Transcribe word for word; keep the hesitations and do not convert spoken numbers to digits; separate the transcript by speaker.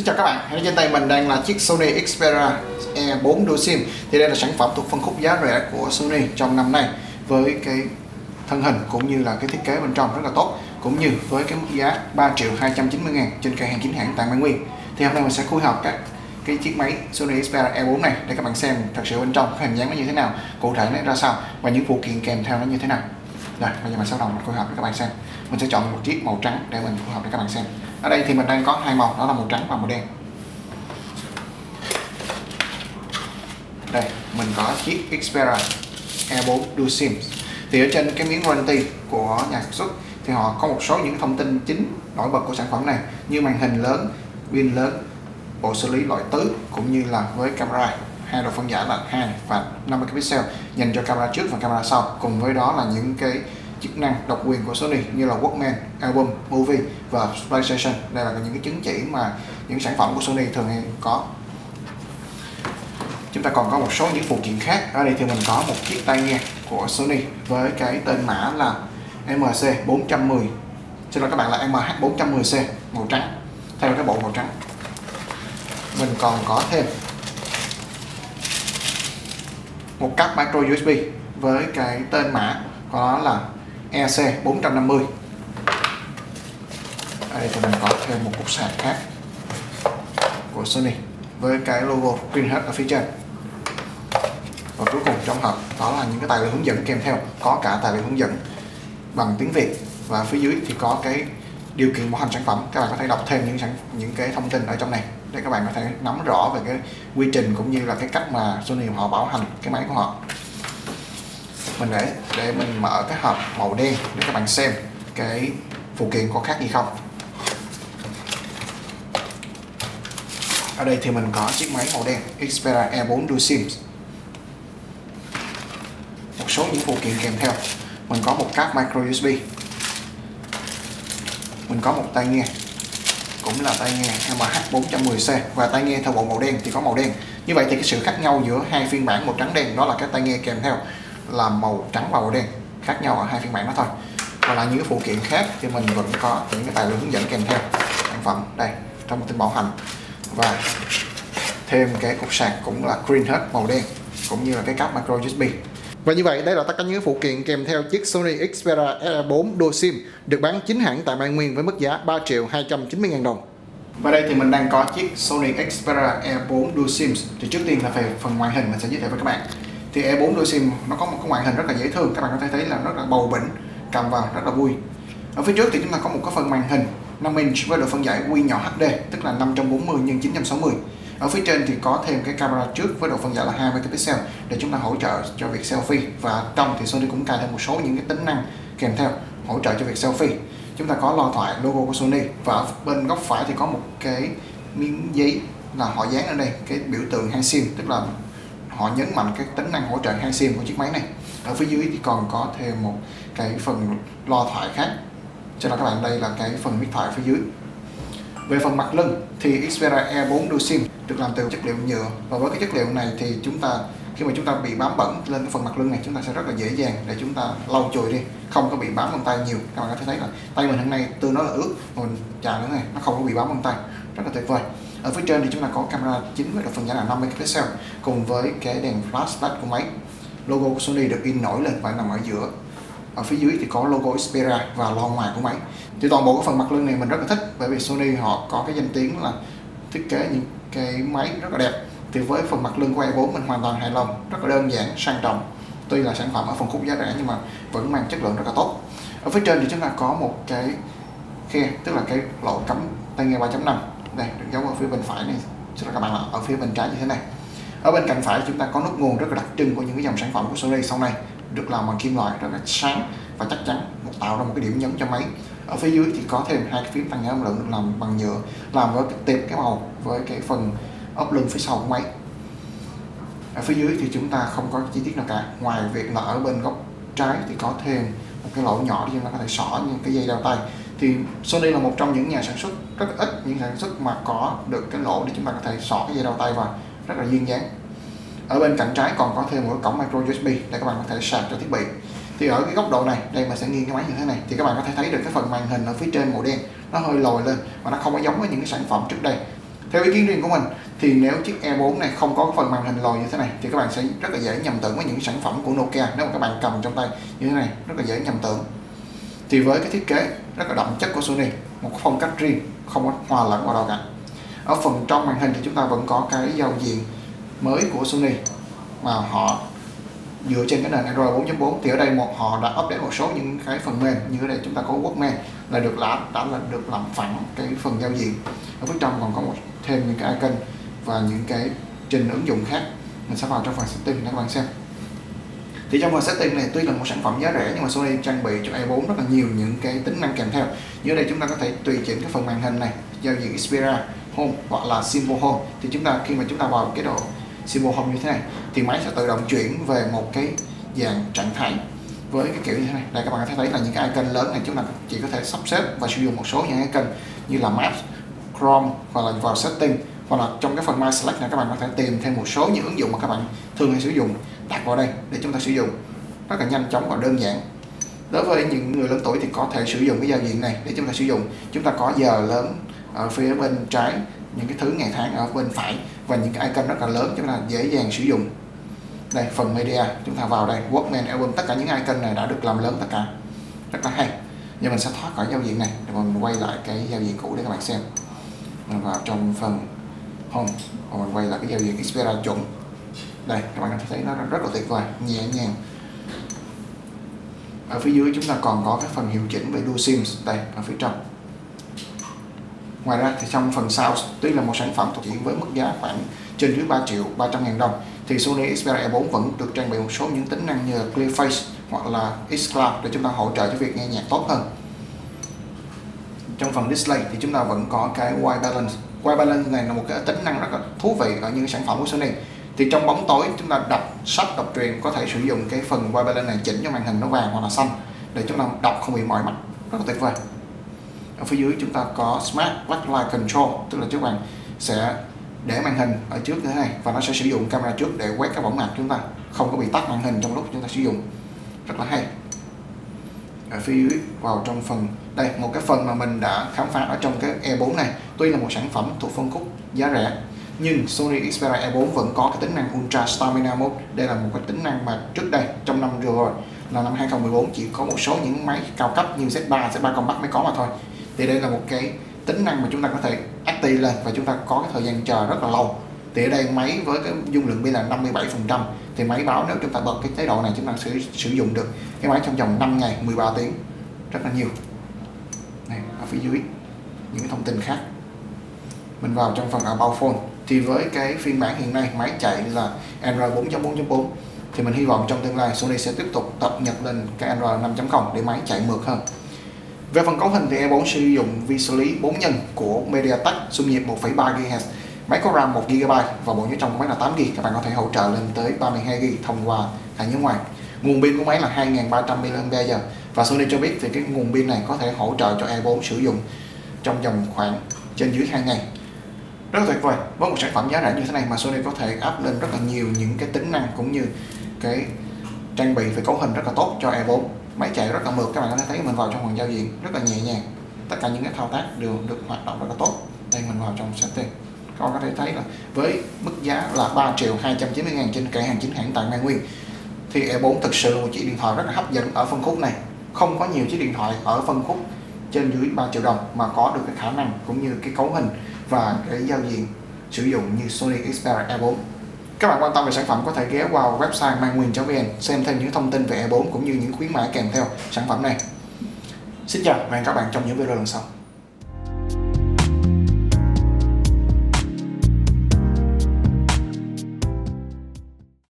Speaker 1: chào các bạn, trên tay mình đang là chiếc Sony Xperia E bốn Dual SIM. Thì đây là sản phẩm thuộc phân khúc giá rẻ của Sony trong năm nay, với cái thân hình cũng như là cái thiết kế bên trong rất là tốt, cũng như với cái mức giá ba triệu hai trăm chín mươi ngàn trên cây hàng chính hãng tại Mai Nguyên. Thì hôm nay mình sẽ phối hợp các cái chiếc máy Sony Xperia E bốn này để các bạn xem thật sự bên trong cái hình dáng nó như thế nào, cụ thể nó ra sao và những phụ kiện kèm theo nó như thế nào. Rồi bây giờ mình sẽ đầu mình phối hợp để các bạn xem. Mình sẽ chọn một chiếc màu trắng để mình phối hợp để các bạn xem. Ở đây thì mình đang có hai màu, đó là màu trắng và màu đen. Đây mình có chiếc Xperia E bốn Dual SIM. Thì ở trên cái miếng warranty của nhà sản xuất thì họ có một số những thông tin chính nổi bật của sản phẩm này, như màn hình lớn, pin lớn, bộ xử lý loại tứ, cũng như là với camera hai độ phân giải là hai và năm mươi megapixel dành cho camera trước và camera sau, cùng với đó là những cái chức năng độc quyền của Sony như là Walkman, Album, Movie và PlayStation. Đây là những cái chứng chỉ mà những sản phẩm của Sony thường hay có. Chúng ta còn có một số những phụ kiện khác. Ở đây thì mình có một chiếc tai nghe của Sony với cái tên mã là M C bốn trăm mười, xin lỗi các bạn, là M H bốn trăm mười C màu trắng, theo cái bộ màu trắng. Mình còn có thêm một cáp micro U S B với cái tên mã của nó là E C bốn trăm năm mươi. Ở đây thì mình có thêm một cục sạc khác của Sony với cái logo Greenhead ở phía trên. Và cuối cùng trong hộp đó là những cái tài liệu hướng dẫn kèm theo, có cả tài liệu hướng dẫn bằng tiếng Việt, và phía dưới thì có cái điều kiện bảo hành sản phẩm. Các bạn có thể đọc thêm những sản những cái thông tin ở trong này để các bạn có thể nắm rõ về cái quy trình cũng như là cái cách mà Sony họ bảo hành cái máy của họ. Mình để để mình mở cái hộp màu đen để các bạn xem cái phụ kiện có khác gì không. Ở đây thì mình có chiếc máy màu đen Xperia E bốn Dual SIM. Một số những phụ kiện kèm theo, mình có một cáp micro U S B, mình có một tai nghe cũng là tai nghe M H bốn trăm mười C, và tai nghe theo bộ màu đen thì có màu đen. Như vậy thì cái sự khác nhau giữa hai phiên bản màu trắng đen đó là cái tai nghe kèm theo là màu trắng và màu đen, khác nhau ở hai phiên bản đó thôi. Và là những phụ kiện khác thì mình vẫn có những cái tài liệu hướng dẫn kèm theo sản phẩm đây trong tin bảo hành, và thêm cái cục sạc cũng là Greenhead màu đen, cũng như là cái cáp micro U S B. Và như vậy đây là tất cả những phụ kiện kèm theo chiếc Sony Xperia E bốn Dual SIM được bán chính hãng tại Mai Nguyên với mức giá ba triệu hai trăm chín mươi ngàn đồng. Và đây thì mình đang có chiếc Sony Xperia E bốn Dual SIM. Thì trước tiên là về phần ngoại hình mình sẽ giới thiệu với các bạn. Thì E bốn Dual SIM nó có một cái ngoại hình rất là dễ thương, các bạn có thể thấy là rất là bầu bĩnh, cầm vào rất là vui. Ở phía trước thì chúng ta có một cái phần màn hình năm inch với độ phân giải Q nhỏ H D, tức là năm trăm bốn mươi nhân chín trăm sáu mươi. Ở phía trên thì có thêm cái camera trước với độ phân giải là hai megapixel để chúng ta hỗ trợ cho việc selfie, và trong thì Sony cũng cài thêm một số những cái tính năng kèm theo hỗ trợ cho việc selfie. Chúng ta có loa thoại logo của Sony, và ở bên góc phải thì có một cái miếng giấy là họ dán ở đây cái biểu tượng hai sim, tức là họ nhấn mạnh cái tính năng hỗ trợ hai sim của chiếc máy này. Ở phía dưới thì còn có thêm một cái phần loa thoại khác, cho nên các bạn đây là cái phần mic thoại ở phía dưới. Về phần mặt lưng thì Xperia E bốn Dual SIM được làm từ chất liệu nhựa, và với cái chất liệu này thì chúng ta khi mà chúng ta bị bám bẩn lên cái phần mặt lưng này, chúng ta sẽ rất là dễ dàng để chúng ta lau chùi đi, không có bị bám vân tay nhiều. Các bạn có thể thấy là tay mình hôm nay tương đối là ướt, mình chà nữa này, nó không có bị bám vân tay, rất là tuyệt vời. Ở phía trên thì chúng ta có camera chính với độ phân giải là năm megapixel, cùng với cái đèn flashlight của máy. Logo của Sony được in nổi lên và nằm ở giữa. Ở phía dưới thì có logo Xperia và logo ngoài của máy. Thì toàn bộ cái phần mặt lưng này mình rất là thích, bởi vì Sony họ có cái danh tiếng là thiết kế những cái máy rất là đẹp. Thì với phần mặt lưng của E bốn mình hoàn toàn hài lòng, rất là đơn giản, sang trọng. Tuy là sản phẩm ở phân khúc giá rẻ nhưng mà vẫn mang chất lượng rất là tốt. Ở phía trên thì chúng ta có một cái khe, tức là cái lỗ cắm tai nghe ba chấm năm. Đây, được giấu ở phía bên phải này, cho các bạn là ở phía bên trái như thế này. Ở bên cạnh phải chúng ta có nút nguồn rất là đặc trưng của những cái dòng sản phẩm của Sony sau này, được làm bằng kim loại rất là sáng và chắc chắn, một tạo ra một cái điểm nhấn cho máy. Ở phía dưới thì có thêm hai cái phím tăng giảm âm lượng được làm bằng nhựa, làm với cái tiệp cái màu với cái phần ốp lưng phía sau của máy. Ở phía dưới thì chúng ta không có chi tiết nào cả, ngoài việc là ở bên góc trái thì có thêm một cái lỗ nhỏ để chúng ta có thể xỏ những cái dây đeo tay. Thì Sony là một trong những nhà sản xuất rất ít những sản xuất mà có được cái lỗ để chúng ta có thể xỏ cái dây đeo tay vào, rất là duyên dáng. Ở bên cạnh trái còn có thêm một cái cổng micro U S B để các bạn có thể sạc cho thiết bị. Thì ở cái góc độ này, đây mình sẽ nghiêng cái máy như thế này, thì các bạn có thể thấy được cái phần màn hình ở phía trên màu đen nó hơi lồi lên và nó không có giống với những cái sản phẩm trước đây. Theo ý kiến riêng của mình thì nếu chiếc E bốn này không có phần màn hình lồi như thế này thì các bạn sẽ rất là dễ nhầm tưởng với những sản phẩm của Nokia. Nếu mà các bạn cầm trong tay như thế này rất là dễ nhầm tưởng. Thì với cái thiết kế rất là đậm chất của Sony, một phong cách riêng, không có hòa lẫn vào đâu cả. Ở phần trong màn hình thì chúng ta vẫn có cái giao diện mới của Sony mà họ dựa trên cái nền Android bốn chấm bốn. Thì ở đây một họ đã update một số những cái phần mềm, như ở đây chúng ta có Workman là được đã, đã là được làm phẳng cái phần giao diện. Ở phía trong còn có một thêm những cái icon và những cái trình ứng dụng khác. Mình sẽ vào trong phần setting để các bạn xem. Thì trong phần setting này tuy là một sản phẩm giá rẻ nhưng mà Sony trang bị cho E bốn rất là nhiều những cái tính năng kèm theo. Như ở đây chúng ta có thể tùy chỉnh cái phần màn hình này, giao diện Xperia Home hoặc là Symbol Home. Thì chúng ta khi mà chúng ta vào cái độ Symbol Home như thế này thì máy sẽ tự động chuyển về một cái dạng trạng thái với cái kiểu như thế này. Đây các bạn có thể thấy là những cái icon lớn này chúng ta chỉ có thể sắp xếp và sử dụng một số những icon như là Maps, Chrome hoặc là vào setting, hoặc là trong cái phần My Select này các bạn có thể tìm thêm một số những ứng dụng mà các bạn thường hay sử dụng, đặt vào đây để chúng ta sử dụng rất là nhanh chóng và đơn giản. Đối với những người lớn tuổi thì có thể sử dụng cái giao diện này để chúng ta sử dụng. Chúng ta có giờ lớn ở phía bên trái, những cái thứ ngày tháng ở bên phải và những cái icon rất là lớn chúng ta dễ dàng sử dụng. Đây phần media, chúng ta vào đây Workman, album, tất cả những icon này đã được làm lớn tất cả, rất là hay. Giờ mình sẽ thoát khỏi giao diện này để mình quay lại cái giao diện cũ để các bạn xem. Mình vào trong phần Home và mình quay lại cái giao diện Xperia chuẩn. Đây các bạn có thể thấy nó rất là tuyệt vời, nhẹ nhàng. Ở phía dưới chúng ta còn có cái phần hiệu chỉnh về Dual Sims đây ở phía trong. Ngoài ra thì trong phần Sound, tuy là một sản phẩm thuộc diện với mức giá khoảng trên dưới ba triệu ba trăm ngàn đồng, thì Sony Xperia E bốn vẫn được trang bị một số những tính năng như là Clear Face hoặc là X-Cloud để chúng ta hỗ trợ cho việc nghe nhạc tốt hơn. Trong phần Display thì chúng ta vẫn có cái White Balance. White Balance này là một cái tính năng rất là thú vị ở những sản phẩm của Sony. Thì trong bóng tối chúng ta đọc sách, đọc truyện có thể sử dụng cái phần White Balance này chỉnh cho màn hình nó vàng hoặc là xanh để chúng ta đọc không bị mỏi mắt, rất là tuyệt vời. Ở phía dưới chúng ta có Smart Backlight Control, tức là các bạn sẽ để màn hình ở trước như thế này và nó sẽ sử dụng camera trước để quét cái võng mạc chúng ta, không có bị tắt màn hình trong lúc chúng ta sử dụng, rất là hay. Ở phía dưới vào trong phần đây, một cái phần mà mình đã khám phá ở trong cái E bốn này, tuy là một sản phẩm thuộc phân khúc giá rẻ nhưng Sony Xperia E bốn vẫn có cái tính năng Ultra Stamina Mode. Đây là một cái tính năng mà trước đây trong năm vừa rồi là năm hai không một bốn chỉ có một số những máy cao cấp như Z ba, Z ba Compact mới có mà thôi. Thì đây là một cái tính năng mà chúng ta có thể active lên và chúng ta có cái thời gian chờ rất là lâu. Thì ở đây máy với cái dung lượng pin là năm mươi bảy phần trăm thì máy báo nếu chúng ta bật cái chế độ này chúng ta sẽ sử dụng được cái máy trong vòng năm ngày mười ba tiếng, rất là nhiều. Này, ở phía dưới những cái thông tin khác. Mình vào trong phần About Phone thì với cái phiên bản hiện nay máy chạy là Android bốn chấm bốn chấm bốn thì mình hy vọng trong tương lai Sony sẽ tiếp tục cập nhật lên cái Android năm chấm không để máy chạy mượt hơn. Về phần cấu hình thì E bốn sử dụng vi xử lý bốn nhân của MediaTek xung nhịp một phẩy ba gi ga héc, máy có RAM một gi ga bai và bộ nhớ trong của máy là tám gi ga bai. Các bạn có thể hỗ trợ lên tới ba mươi hai gi ga bai thông qua thẻ nhớ ngoài. Nguồn pin của máy là hai nghìn ba trăm mi li am pe giờ và Sony cho biết thì cái nguồn pin này có thể hỗ trợ cho E bốn sử dụng trong vòng khoảng trên dưới hai ngày. Rất là tuyệt vời, với một sản phẩm giá rẻ như thế này mà Sony có thể áp lên rất là nhiều những cái tính năng cũng như cái trang bị về cấu hình rất là tốt cho E bốn. Máy chạy rất là mượt, các bạn có thể thấy mình vào trong phần giao diện rất là nhẹ nhàng, tất cả những cái thao tác đều được hoạt động rất là tốt. Đây mình vào trong setting, các bạn có thể thấy là với mức giá là ba triệu hai trăm chín mươi ngàn trên kệ hàng chính hãng tại Mai Nguyên thì E bốn thực sự là một chiếc điện thoại rất là hấp dẫn ở phân khúc này. Không có nhiều chiếc điện thoại ở phân khúc trên dưới ba triệu đồng mà có được cái khả năng cũng như cái cấu hình và cái giao diện sử dụng như Sony Xperia E bốn. Các bạn quan tâm về sản phẩm có thể ghé vào website mai nguyên chấm vn xem thêm những thông tin về E bốn cũng như những khuyến mãi kèm theo sản phẩm này. Xin chào và hẹn các bạn trong những video lần sau.